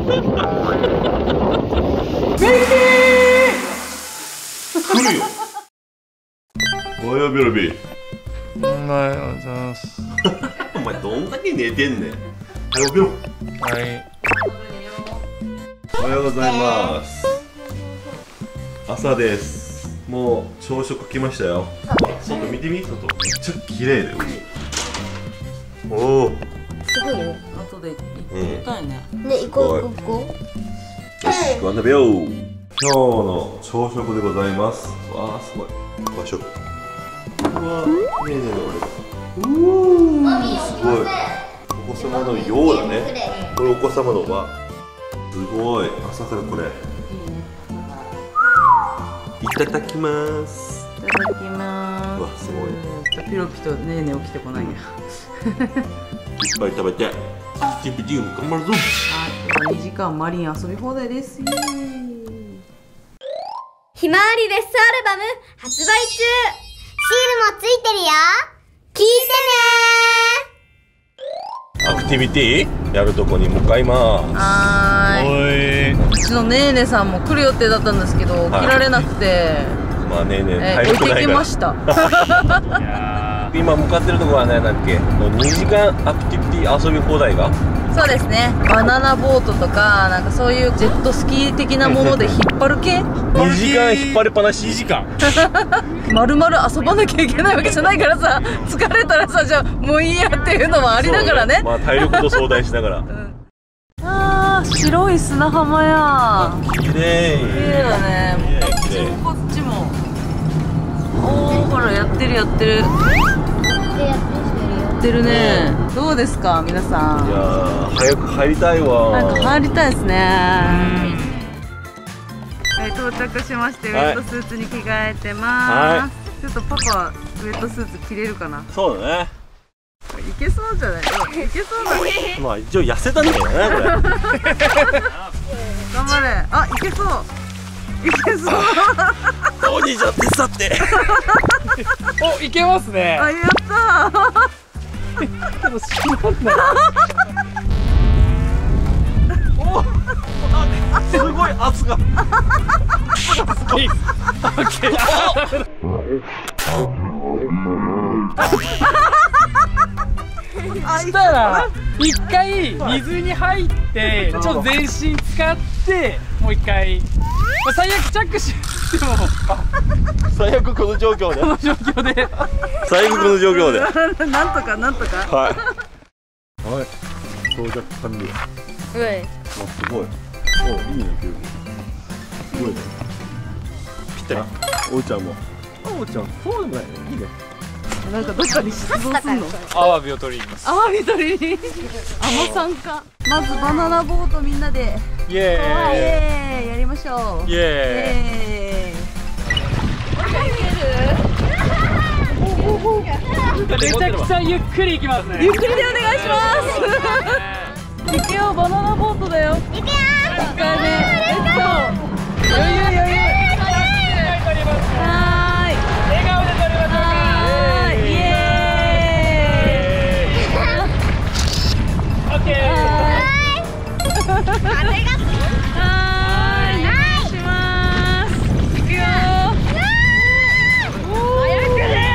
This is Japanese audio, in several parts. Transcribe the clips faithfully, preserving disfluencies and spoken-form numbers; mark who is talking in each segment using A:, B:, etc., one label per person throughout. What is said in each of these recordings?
A: 来るよ。おやべらべ。
B: おはようございます。
A: お前どんだけ寝てんねん。はい、起きろ。
B: はい。
A: おはようございます。朝です。もう朝食来ましたよ。外見てみ、外。めっちゃ綺麗だよ。おお。
C: すごいよ。
D: 後で行きたいね。
C: ね、行こう行こう。
A: よし、ご飯食べよう。今日の朝食でございます。わあ、すごい。和食。うわ、ねえねえ俺。うー、すごい。お子様のようだね。これお子様のは。すごい。朝からこれ。いただきます。
D: いただきます。
A: うわ、すごい。
D: ピロピとねえねえ起きてこないや。
A: いっぱい食べて。チンピチン頑張るぞ。
D: はい、にじかんマリン遊び放題です。
C: ひまわりレッスンアルバム発売中。シールもついてるよ。聞いてね。
A: アクティビティやるとこに向かいます。
D: はーい。うちのねえねさんも来る予定だったんですけど、来られなくて。
A: まあねえね
D: え、置いてきました。
A: 今向かってるところは何だっけ？にじかんアクティビティ遊び放題が。
D: そうですね。バナナボートとか、なんかそういうジェットスキー的なもので引っ張る系。
A: にじかん引っ張りっぱなし。にじかん。
D: まるまる遊ばなきゃいけないわけじゃないからさ、疲れたらさ、じゃあもういいやっていうのもありながらね。
A: まあ体力と相談しながら。うん、
D: ああ、白い砂浜や。
A: 綺麗。綺
D: 麗だね。こっちもこっちも。おお、ほらやってるやってる。やってるね。どうですか皆さん。
A: いやー、早く入りたいわ。
D: 早く入りたいですね。はい、到着しまして、ウェットスーツに着替えてます。ちょっとパパウェットスーツ着れるかな。
A: そうだね。
D: いけそうじゃない。いけそうだね。
A: まあ一応痩せたんだけどねこれ。
D: 頑張れ。あ、いけそう。いけそう。
A: お兄ちゃん手伝って。
B: お、いけますね。
D: あ、やったー。
B: でもしなんだ。
A: お、すごい圧が。
B: すごい。オッケー。したら一回水に入ってちょっと全身使ってもう一回、まあ、最悪着手しても
A: 最悪この状況で
B: この状況で
A: 最悪この状況で
D: なんとかなんとか。
A: はいはい到着完了。
D: うい、
A: あ、すごい。お、いいね、すごいね。ぴったり。おうちゃんも。おうちゃん、そうでもないね。いいね。
D: なんかどっかに出動すんの。
B: アワビを取りに行きます。
D: アワビ取りに。あの参加。まずバナナボートみんなで。
B: イエーイ。
D: イエーイやりましょう。
B: イエーイ。めちゃくちゃゆっくり行きますね。
D: ゆっくりでお願いします。行くよ、バナナボートだよ。行くよ。一回目。えっと。余裕余裕。はーい。
B: 笑顔で撮りましょうか。
D: はーい。イエーイ。オッケー。はーい。風が。はーい。お願いします。行くよ。早くね。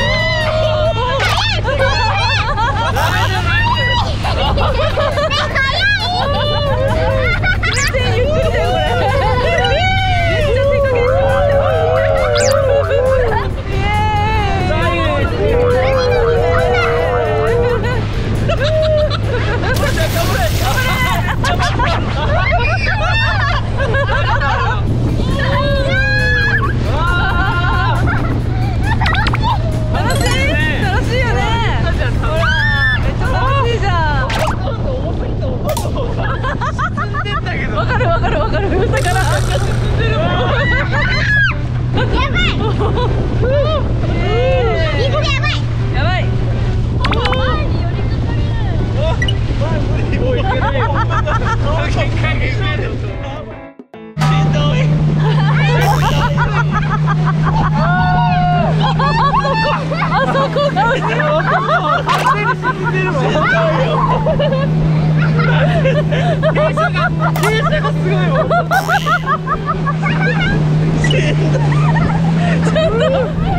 D: わかるわかるわかる。だから進んでるもん。やばい。やばい。やばい。前に寄りかかる。前無理。おい、いけないよ。限界が見える。しんどい。あそこが。完全に沈んでるもん。
B: がすごいよ。ちょっと笑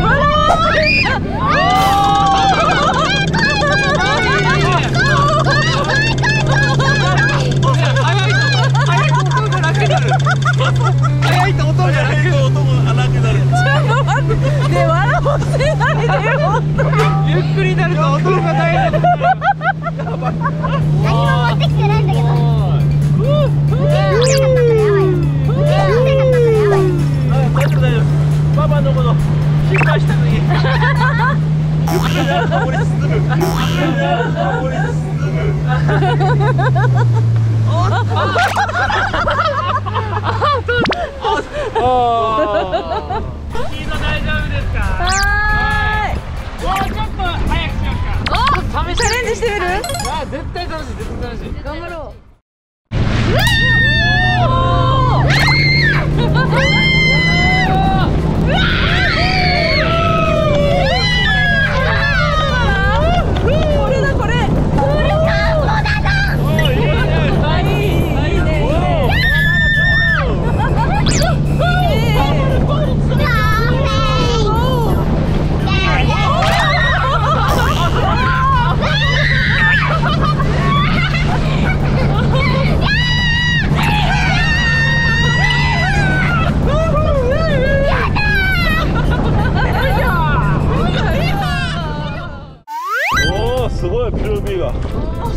B: 早いと音が楽になる。ちょっと待って、ね、笑わせないでよ。ゆっくりになると音が大変。
C: 何も持ってきてないんだけど。
A: パパのこと心配したのに。ゆっくりなると森進む。ゆっくりなると森進む。
B: スピード大丈夫ですか？
D: はーい。
B: もうちょっと早くしようか。
D: お、チャレンジしてみる？
B: あ、絶対楽しい、絶対楽しい。
D: 頑張ろう。
A: すごいピルビーが。
E: こ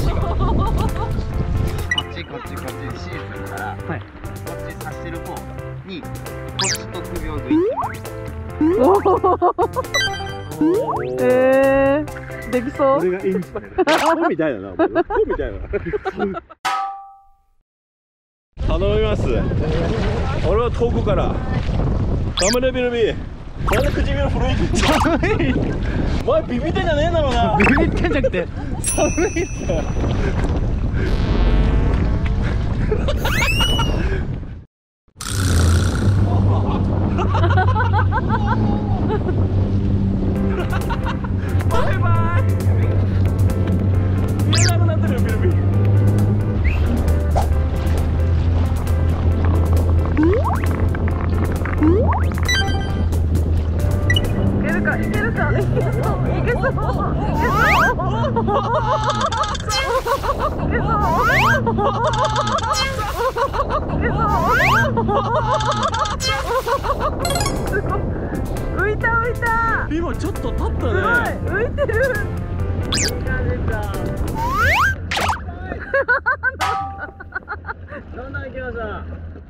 E: っちこっちこっちシーズンから、はい、こっち刺してる方に腰と首をグイッ
D: えー、できそう。
A: これがいいんですね。みたいだな。みたいな。頼みます。俺は遠くから。頑張れビルビー。なんで唇震えてるの？お前ビビってんじゃねえんだろうな。
B: ビビってんじゃなくて
A: 寒いっすよ。バイバイ。見えなくなってるよビルビー。
D: いけるか、いけそう、いけそう、いけそう。いけそう。浮いた浮いた。
B: 今ちょっと立ったね。
D: すごい、浮いてる。
B: どんどん行きましょう。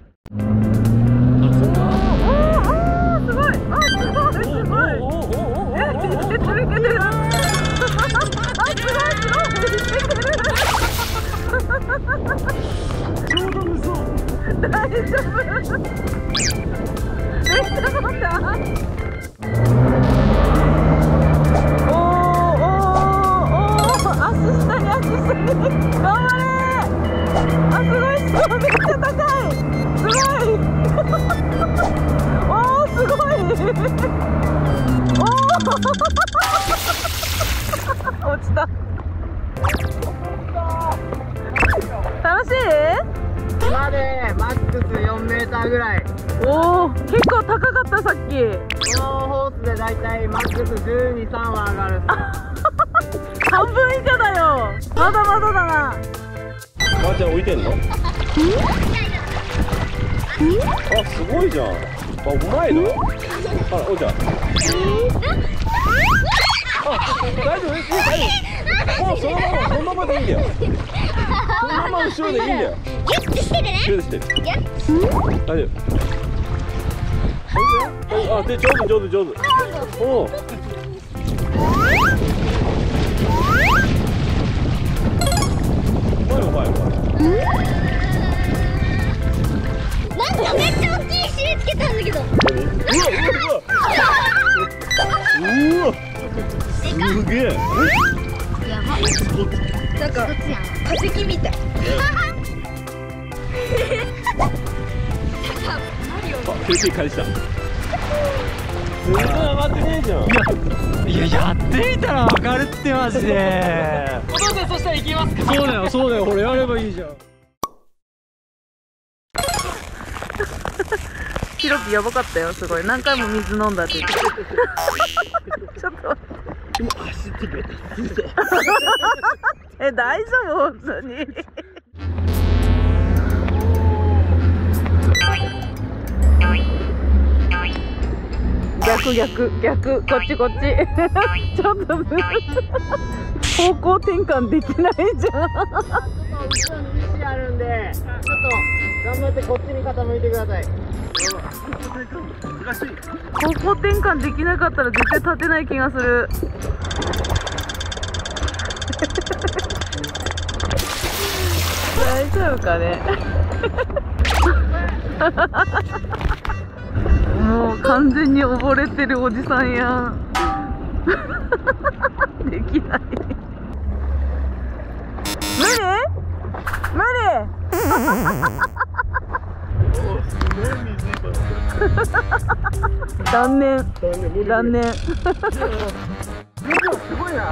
D: 大丈夫。めっちゃ乗った。おーおーおー、足下に足下に。頑張れ。あ、すごいすごい、めっちゃ高い。すごい。おー、すごい。おー。落ちた。楽しい？
E: 今でマックスよんメーターぐらい。
D: おお、結構高かったさっき。
E: このホースでだいたいマックスじゅうに、さんは上がる。
D: 半分以下だよ。まだまだだな。
A: ばあちゃん置いてんの？あ、すごいじゃん。あ、うまいな。あ、おうちゃん。あ、大丈夫？大丈夫？もうそのまま、そのままでいいんだよ。そのまま後ろでいいんだよ。
C: ギュッてしてるね。
A: ギュッてしてる。大丈夫。あ、で、上手、上手、上手。おお。うまいうまいうまい。
C: なんかめっちゃ大きい尻つけたんだけど。
A: うわうわうわ。うわ。すげえ。
C: やばい。なんか化石みたい。
A: あ、ケーキ返した。すごい上がってねえじゃん。
B: いや、やってみたらわかるってマジで。お父さんそしたら行きますか。そうだよ、そうだよ、これやればいいじゃん。 ヒロピやばかったよ、すごい。何回も水飲んだって言って。ちょっと待って。え、大丈夫本当に。逆逆逆、こっちこっち。ちょっと方向転換できないじゃん。
E: 後ろに石あるんで、ちょっと頑張ってこっちに傾いてください。
B: 方向転換できなかったら絶対立てない気がする。大丈夫かね。もう完全に溺れてるおじさんやん。できない。無理無理。断念断念。
E: すごいな。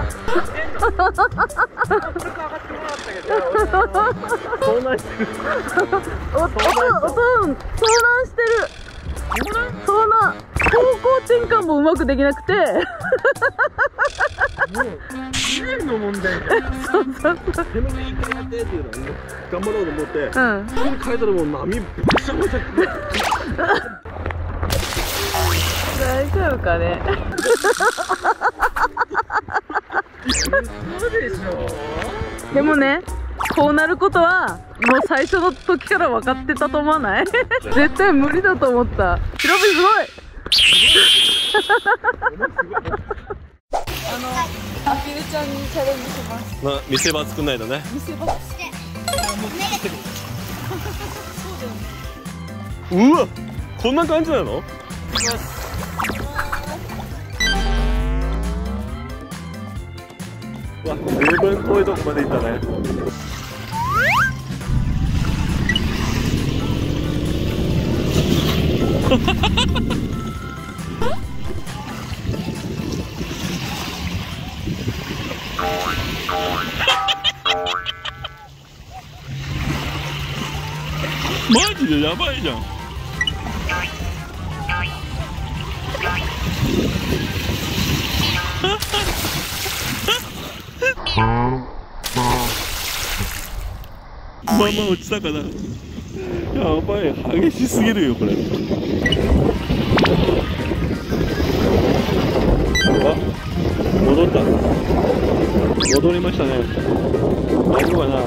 E: 遭難してる。
B: お、おとん、おとん、遭難してる。遭難。方向転換もうまくできなくて。
E: もう資源の問題。
B: そうそうそう。
A: でもいいからやってっていうの頑張ろうと思って。
B: うん。
A: ここに変えたらもう波ぶちゃぶちゃ。
B: 大丈夫かね。
E: そうでしょ。
B: でもね、こうなることはもう最初の時から分かってたと思わない？絶対無理だと思った。ヒロピすごい。あの、アピルちゃんにチャレンジします。
A: まあ見せ場作んないとね。
B: 見せ場。
A: うわ、こんな感じなの？うわ、十分遠いとこまで行ったね。マジでやばいじゃん。まあまあ落ちたかな。やばい、激しすぎるよこれ。あ、戻った。戻りましたね。大丈夫かな。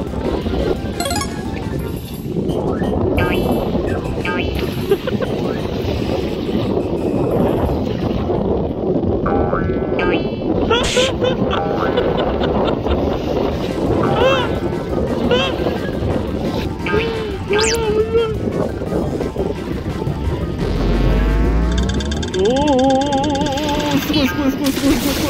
A: おお、すごいすごいすごいすごいすごいす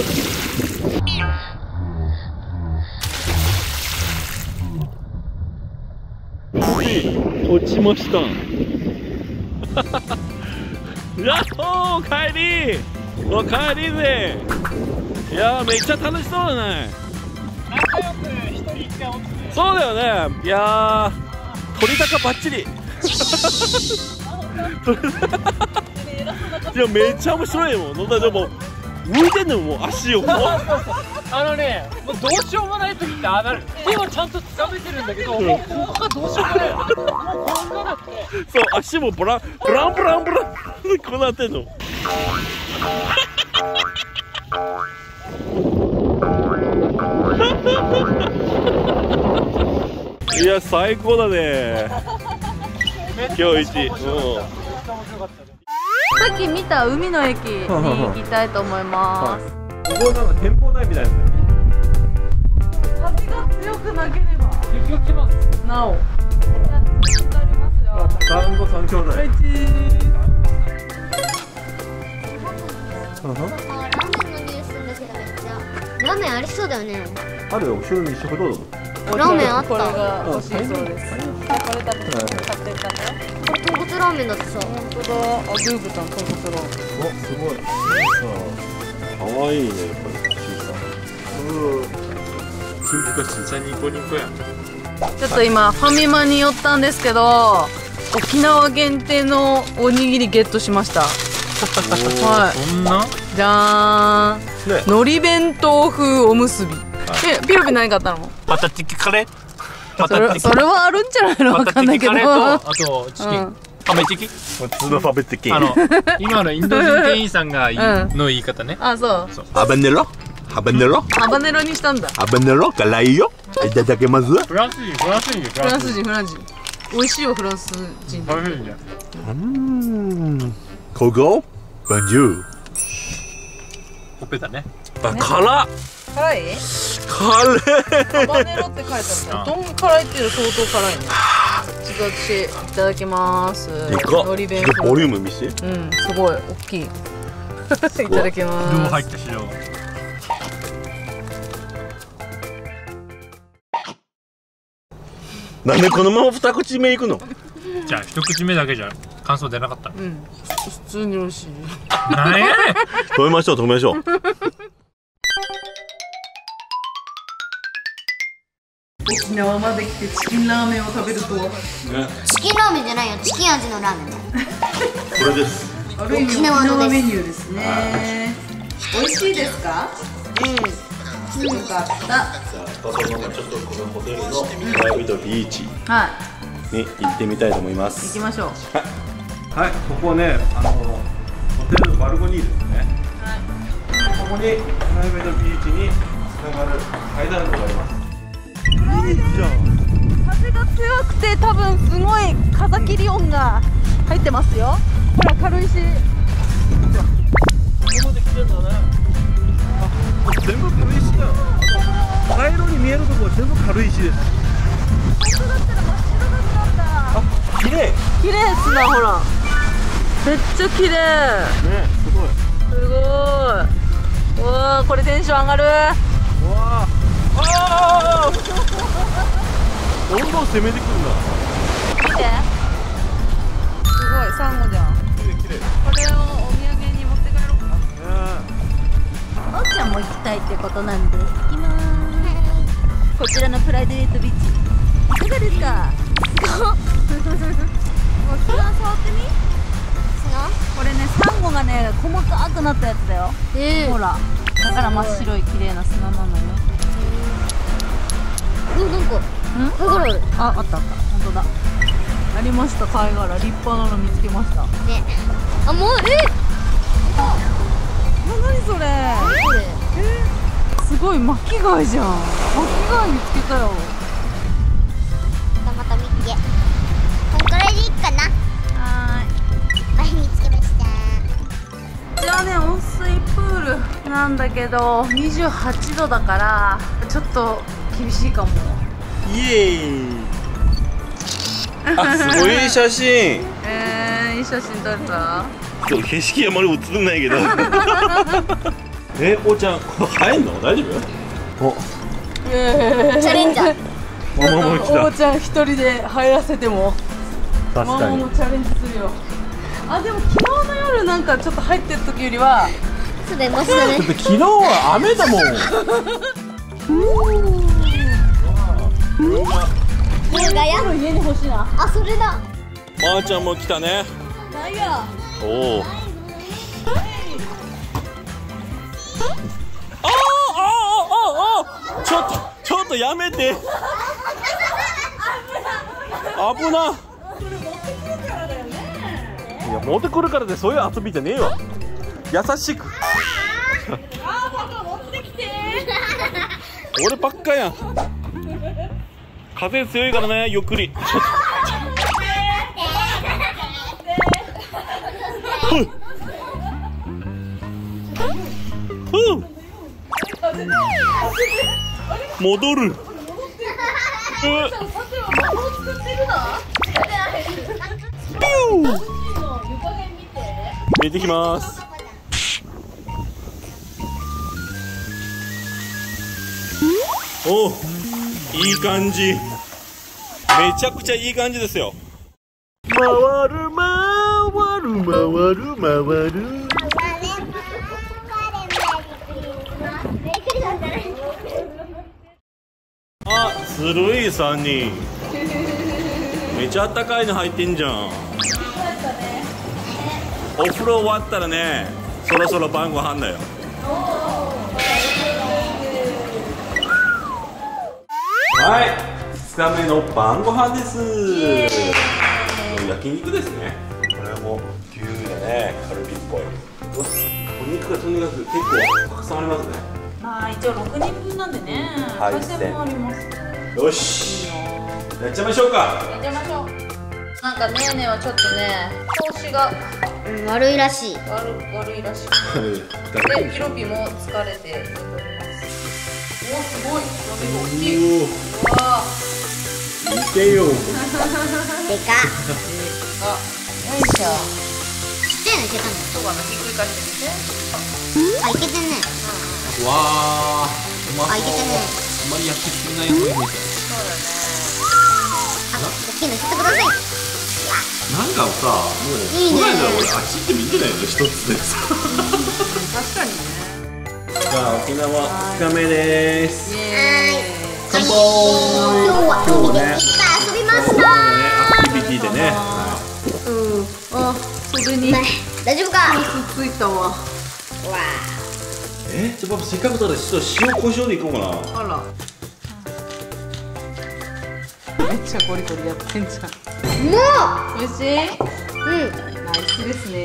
A: ごい。落ちました。やっほー、帰りお帰りぜ。いやー、めっちゃ楽しそうだね。
E: 仲良く一人一回落ちて。
A: そうだよね。いやー、取り高バッチリ。いや、めっちゃ面白いもん。でも向いてんのよ、もう足を。
E: あのね、もうどうしようもない時ってああなる。手はちゃんと掴めてるんだけど、もうここがどうしようもない。もう転がなくて。
A: そう、足もブランブランブランブランこうなってんの。いや、最高だね。今日一。うん。
B: さっき見た海の駅に行きたいと思います。
A: ここなんか展望台みたいな。
B: 風が強くなければ。
E: 結局来ます。
B: なお。じゃあ、次撮りますよ。
A: 団子三兄弟。
B: はい、チー。
C: ラーメンの匂いするんですけど、めっちゃラーメンありそうだよね。
A: あるよ、後ろに食堂だもん。
C: ラーメンあった。
B: これが欲しいそうです。これ多分買ってったんだよ。
C: これ豚骨ラーメンだってさ。
B: 本当だ。あ、ルーブさん豚骨ラーメン。
A: お、すごい。かわいいね、やっぱり。
B: ちょっと今ファミマに寄ったんですけど、 沖縄限定のおにぎりゲットしました。はい。
E: そんな？
B: じゃーん。
A: ね
B: のり弁当風おむすび。え、ピロピ何買ったの？
E: パタチキカレー？パ
B: そ
E: タチキ
B: れそれはあるんじゃないの？わ
E: パタ
B: かんないけど。
E: チキカレーとあとチキン。
B: うん
E: ファメチキ？
A: 普通のファベチキン。
E: あの今のインド人店員さんがい
B: うん
E: の言い方ね。
B: あ、そう。
A: ハバネロハバネロ
B: ハバネロにしたんだ。
A: ハバネロ辛いよ。いただけます。
E: フランス人フランス人フ
B: フランス人フランス人。美味しいよフランス人。
E: フランス人じゃん。
A: うんここボンジュール。
E: ほっぺたね。
A: あ、辛っ。
B: 辛い？
A: 辛い。
B: ハバネロって書いてある。どん辛いっていうの相当辛いね。ちょっと私いただきます。
A: でかっ。
B: のり弁
A: ちょっとボリューム見せて。
B: うん、すごい大きい。いただきます。
E: 量入った塩。
A: なんでこのまま二口目いくの？
E: じゃあ一口目だけじゃ感想出なかった。
B: うん、普通に美味しい。
E: 何やねん。
A: 止めましょう止めましょう。
B: 沖縄まで来てチキンラーメンを食べるとは。
C: チキンラーメンじゃないよ、チキン味のラーメンだよ。
A: これです。
B: ある意味沖縄メニューですね。美味しいですか？うん。よかった。
A: じゃあパパママちょっとこのホテルのマイビドビーチ
B: は
A: に行ってみたいと思いま
B: い。行
A: す。
B: きましょう。
A: はい、ここね、あのホテルのバルコニーですね。ここにマイビドビーチにつながる階段があります。いいじゃん。
B: 風が強くて多分すごい風切り音が入ってますよ。ほら軽石。
A: ここまで来てんだね。あ、全部軽石だよ。茶色に見えるところは全部軽石です。
B: 本当だったら真っ白だったんだ。
A: あ、綺麗。
B: 綺麗っすな、ほら。めっちゃ綺麗。
A: ね、すごい。
B: すごい。うわあ、これテンション上がる。
A: うわあ。ああ。どんどん攻めてくるんだ。
B: 見て。すごい、サンゴじゃん。
A: 綺麗綺麗。
B: これをお土産に持って帰ろうか。
C: おっちゃんも行きたいってことなんで行きまーす。こちらのプライベートビーチいかがですか？すごっ。もう砂触ってみ？砂？
B: これね、サンゴがね、細かくなったやつだよ。
C: えー、
B: ほら。だから真っ白い綺麗な砂なのよ。
C: うん、なんか
B: ん？
C: 貝殻ある。
B: あ、あったあった。本当だ。ありました、貝殻。立派なの見つけました。
C: ね。あ、もうえ
B: あ、何それ。
C: これ
B: すごい巻き貝じゃん。巻き貝見つけたよ。
C: また見つけ。これでいいかな。
B: はーい。
C: いっぱい見つけました。
B: こちらね、温水プールなんだけどにじゅうはちどだからちょっと厳しいかも。
A: イエーイ。あ、すごいいい写真。
B: えー、いい写真撮れた？
A: そう、景色あまり映ってないけど。え、おーちゃん、これ入んの？大丈夫？お、
B: えー、
C: チャレンジャー。
A: ママも来た。
B: おーちゃん一人で入らせても
A: 確かに
B: ママも。チャレンジするよ。あ、でも昨日の夜なんかちょっと入ってる時よりは
C: そうだよ、マシだね。
A: だって昨日は雨だもん。
C: 優雅や。
B: 家に欲しいな。
C: あ、それだ。
A: まーちゃんも来たね。
B: ないや。
A: おお。ああああああ。ちょっとちょっとやめて。危な。いや、持ってくるからでそういう遊びじゃねえわ。優しく。
B: あ、パパ持ってきて。
A: 俺ばっかやん。風強いからね、ゆっくり。ふう。ふう。戻る。見てきます。お、いい感じ。めちゃくちゃいい感じですよ。回る回る回る回る。あ、ずるいさんにん。 めっちゃあったかいの入ってんじゃん。お風呂終わったらね、そろそろ晩ご飯だよ。はい、ふつかめの晩ご飯です。焼肉ですね。これも牛だね、カルビっぽい。お肉がとにかく結構たくさんありますね。
B: まあ一応ろくにんぶんなんでね。
A: はい
B: 海鮮もあります。
A: よし、やっちゃいましょうか。
B: やっちゃいましょう。なんかねえねえはちょっとね、調子が
C: 悪いらしい。
B: 悪悪いらしい。で、ヒロピも疲れて寝ております。おー、すごい。鍋が大きい。うわ
A: 見てよ。
C: でか。
B: あ、よいしょ。
C: ちっちゃいのいけたね。
B: そうかな、ひっくり返してみて。
C: あ、いけてんね。
A: わあ、うまそう。
C: あ、いけてんね。
A: あんまり焼きすぎない方がいいみたい。
B: そうだね。
C: あ、大きいのいってください。
A: なんかさ、もう
C: いいね。
A: この間俺あっちって見てないの一つでさ。
B: 確かにね。
A: じゃあ沖縄ふつかめです。
B: イエーイ。
A: 乾杯。
C: 今日は
A: 今日はね、
C: いっぱい遊びました。
A: アクティビティでね。
B: うん。あ、袖に
C: 大丈夫か。
B: ついたわ。
C: わ
A: え、じゃあパパせっかくだからちょっと塩コショウでいこうかな。
B: あら。めっちゃゴリゴリやってんじゃん。
C: も
B: 美味しい？
C: う。うん。
B: ナイスですね。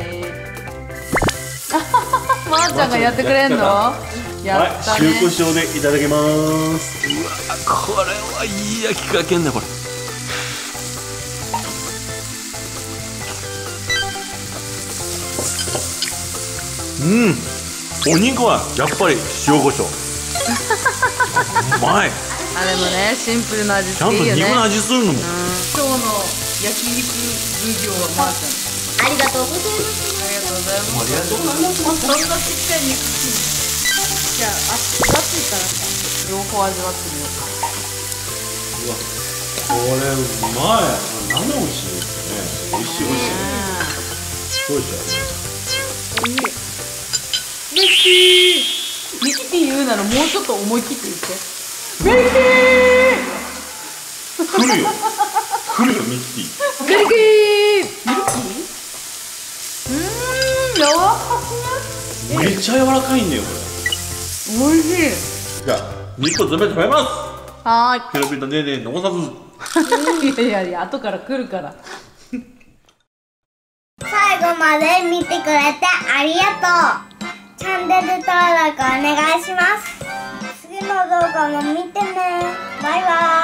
B: まーちゃんがやってくれんの？やった
A: はい、
B: ね。
A: 塩コショウでいただきます。うわ、これはいい焼き加減だこれ。うん、お肉はやっぱり塩コショウ。うまい。
B: あ、でもね、シンプルな味
A: ちゃんと
B: 付けいいよね。
A: 肉の味するのも。
B: 今日の焼肉奉行はまーちゃん。
C: ありがとうございます。
B: ありがとうございます。
A: ありがとうございます。
B: そんなちっちゃい肉好き。じゃあ、あ、分厚いからさ、両方味わってみようか。
A: うわ、これうまい。なんで美味しいんですかね。美味しい美味しい。すごいじゃん。
B: ミキティミキティ言うならもうちょっと思い切って言って。ミキティ
A: 来るよ。来るよミキティ。
B: ミキティミキうーん、柔らかくね。
A: めっちゃ柔らかいんだよこれ。
B: おいしい。
A: じゃあ肉を全部食べます。
B: は
A: ピロピロねえねえ残さず。
B: ーい。いやいやいや、後から来るから。
C: 最後まで見てくれてありがとう。チャンネル登録お願いします。次の動画も見てね。バイバイ。